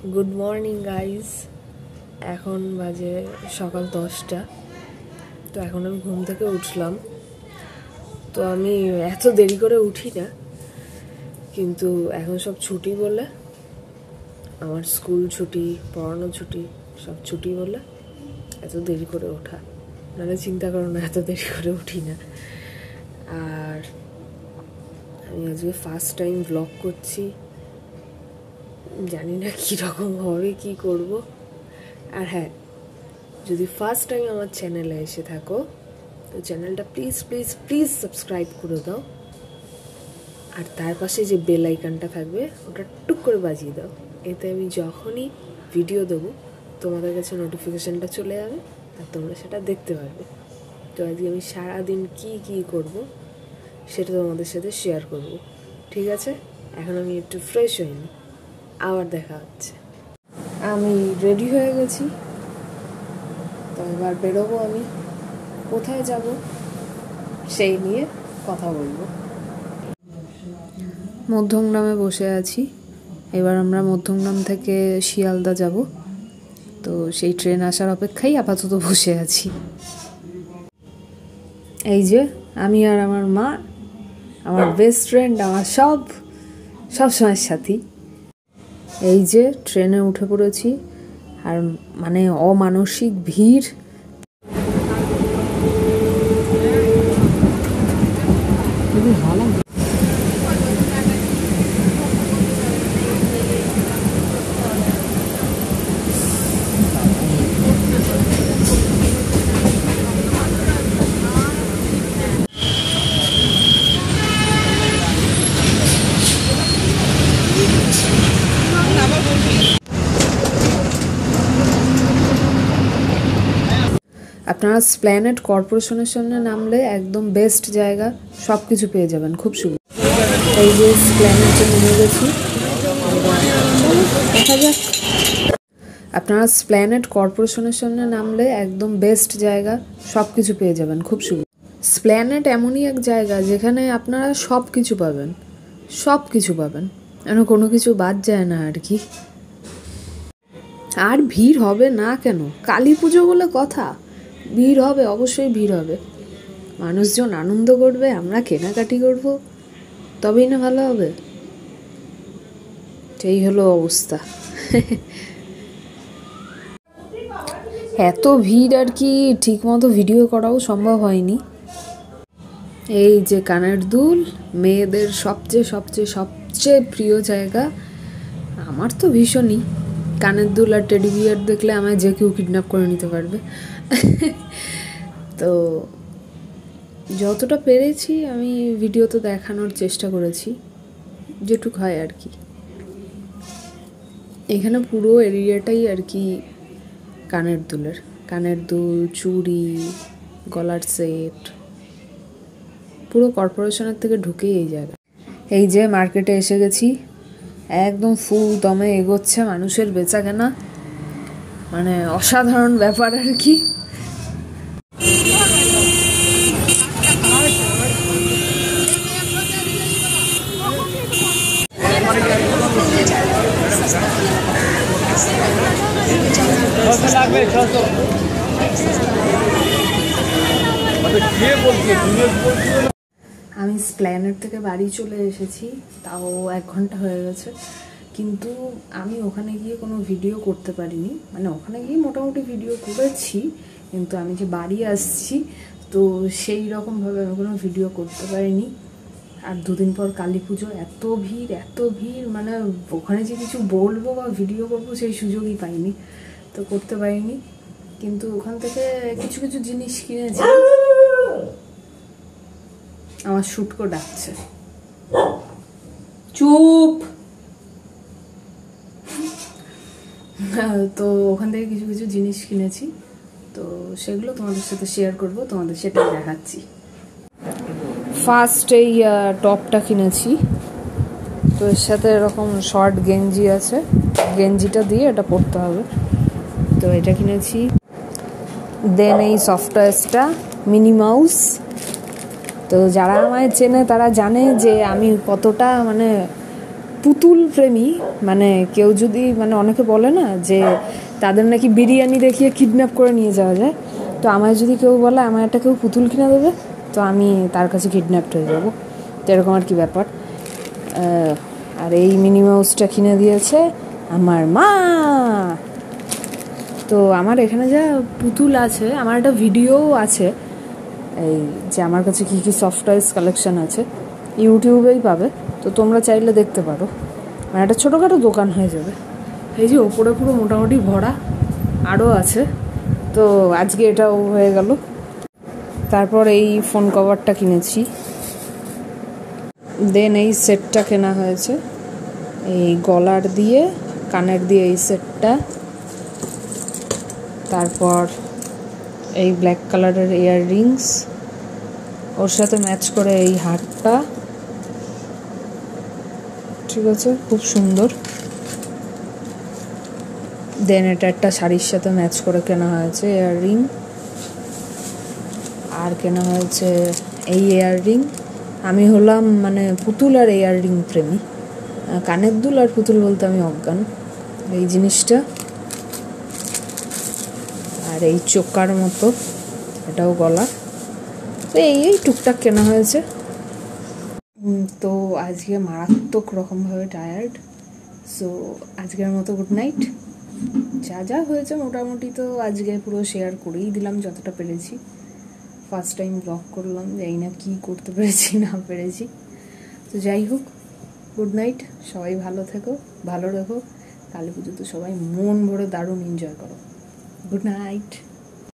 Good morning guys. এখন বাজে সকাল 10টা। তো এখন আমি ঘুম থেকে উঠলাম। তো আমি এত দেরি করে উঠি না, কিন্তু এখন সব ছুটি বলে, আমার স্কুল ছুটি, পড়ানো ছুটি, সব ছুটি বলে এত দেরি করে ওঠা। মানে চিন্তা করো না, এত দেরি করে উঠি না। আর আমি আজকে ফার্স্ট টাইম ব্লগ করছি, জানি না কীরকম হবে, কি করব। আর হ্যাঁ, যদি ফার্স্ট টাইম আমার চ্যানেলে এসে থাকো তো চ্যানেলটা প্লিজ প্লিজ প্লিজ সাবস্ক্রাইব করে দাও। আর তার পাশে যে বেল আইকনটা থাকবে ওটা টুক করে বাজিয়ে দাও। এতে আমি যখনই ভিডিও দেবো তোমাদের কাছে নোটিফিকেশানটা চলে যাবে আর তোমরা সেটা দেখতে পারবে। তো আজকে আমি সারাদিন কি করব সেটা তোমাদের সাথে শেয়ার করব, ঠিক আছে? এখন আমি একটু ফ্রেশ হইনি, আবার দেখা হচ্ছে। আমি রেডি হয়ে গেছি, তো এবার বেরোবো। আমি কোথায় যাব সেই নিয়ে কথা বলবো। মধ্যমগ্রামে বসে আছি। এবার আমরা মধ্যমগ্রাম থেকে শিয়ালদা যাব, তো সেই ট্রেন আসার অপেক্ষায় আপাতত বসে আছি। এই যে আমি আর আমার মা, আমার বেস্ট ফ্রেন্ড, আমার সব সময়ের সাথী। এই যে ট্রেনে উঠে পড়েছি, আর মানে অমানসিক ভিড়। আপনারা স্প্ল্যানেড কর্পোরেশনের সামনে নামলে একদম বেস্ট জায়গা, সব কিছু পেয়ে যাবেন, খুব সুন্দর। এই যে স্প্ল্যানেডে নেমে গেছি, দেখা যাক। আপনারা স্প্ল্যানেড কর্পোরেশনের সামনে নামলে একদম বেস্ট জায়গা, সব কিছু পেয়ে যাবেন, খুব সুন্দর। স্প্ল্যানেড এমনই এক জায়গা যেখানে আপনারা সব কিছু পাবেন, সব কিছু পাবেন, যেন কোনো কিছু বাদ যায় না আর কি। আর ভিড় হবে না কেন? কালী পুজো বলে কথা, ভিড় হবে, অবশ্যই ভিড় হবে। মানুষজন আনন্দ করবে, আমরা কেনাকাটি করব, তবেই না ভালো হবে। সেই হলো অবস্থা। এত ভিড় আর কি ঠিকমতো ভিডিও করাও সম্ভব হয়নি। এই যে কানের দুল, মেয়েদের সবচেয়ে সবচেয়ে সবচেয়ে প্রিয় জায়গা। আমার তো ভীষণই। কানের দুল আর টেডি বিয়ার দেখলে আমায় যে কেউ কিডন্যাপ করে নিতে পারবে। তো যতটা পেরেছি আমি ভিডিওতে দেখানোর চেষ্টা করেছি, যেটুক হয় আর কি। এখানে পুরো এরিয়াটাই আর কি কানের দুল, চুড়ি, গলার সেট, পুরো কর্পোরেশনের থেকে ঢুকেই এই জায়গা। এই যে মার্কেটে এসে গেছি, একদম ফুল দমে এগোচ্ছে মানুষের বেচাকেনা, মানে অসাধারণ ব্যাপার আর কি। আমি স্প্ল্যানেড থেকে বাড়ি চলে এসেছি, তাও 1 ঘন্টা হয়ে গেছে, কিন্তু আমি ওখানে গিয়ে কোনো ভিডিও করতে পারিনি। মানে ওখানে গিয়ে মোটামুটি ভিডিও করেছি, কিন্তু আমি যে বাড়ি আসছি তো সেই রকমভাবে আমি কোনো ভিডিও করতে পারিনি। আর 2 দিন পর কালী পুজো, এত ভিড়, মানে ওখানে যে কিছু বলবো বা ভিডিও করবো সেই সুযোগই পাইনি, তো করতে পারিনি। কিন্তু ওখান থেকে কিছু কিছু জিনিস কিনেছি। আমার শুটকো ডাকছে, চুপ। তো ওখান থেকে কিছু কিছু জিনিস কিনেছি, তো সেগুলো তোমাদের সাথে শেয়ার করব, তোমাদের সেটাই দেখাচ্ছি। ফার্স্ট এই টপটা কিনেছি, তো এর সাথে এরকম শর্ট গেঞ্জি আছে, গেঞ্জিটা দিয়ে এটা পরতে হবে, তো এটা কিনেছি। দেন এই সফটওয়্যারটা মিনি মাউস। তো যারা আমায় চেনে তারা জানে যে আমি কতটা মানে পুতুল প্রেমী মানে কেউ যদি মানে অনেকে বলে না যে তাদের নাকি বিরিয়ানি দেখিয়ে কিডন্যাপ করে নিয়ে যাওয়া যায়, তো আমায় যদি কেউ বলে আমার একটা কেউ পুতুল কিনে দেবে, তো আমি তার কাছে কিডন্যাপড হয়ে যাবো। তো এরকম আর কি ব্যাপার। আর এই মিনি মাউসটা কিনে দিয়েছে আমার মা। তো আমার এখানে যা পুতুল আছে, আমার একটা ভিডিও আছে এই যে আমার কাছে কী কী সফট টয়েস কালেকশান আছে, ইউটিউবেই পাবে, তো তোমরা চাইলে দেখতে পারো। মানে একটা ছোটোখাটো দোকান হয়ে যাবে। এই যে ওপরে পুরো মোটামুটি ভরা, আরও আছে। তো আজকে এটাও হয়ে গেল। তারপর এই ফোন কভারটা কিনেছি, দেন এই সেটটা কেনা হয়েছে, এই গলার দিয়ে কানের দিয়ে এই সেটটা, তারপর এই ব্ল্যাক কালারের ইয়াররিংস, ওর সাথে ম্যাচ করে এই হারটা, ঠিক আছে, খুব সুন্দর। দেন এটা একটা শাড়ির সাথে ম্যাচ করে কেনা হয়েছে ইয়াররিং, আর কেনা হয়েছে এই ইয়াররিং। আমি হলাম মানে পুতুল আর ইয়াররিং প্রেমী, কানের দুল আর পুতুল বলতে আমি অজ্ঞান। এই জিনিসটা, আর এই চোকার মতো, এটাও গলা। তো এই টুকটাক কেনা হয়েছে। তো আজকে মারাত্মক রকমভাবে টায়ার্ড। সো আজকের মতো গুড নাইট। যা যা হয়েছে মোটামুটি তো আজকে পুরো শেয়ার করেই দিলাম যতটা পেরেছি। ফার্স্ট টাইম ব্লগ করলাম, জানি না কী করতে পেরেছি না পেরেছি। তো যাই হোক, গুড নাইট, সবাই ভালো থেকো, ভালো রেখো। কালী পুজো তো সবাই মন ভরে দারুণ এনজয় করো। Good night.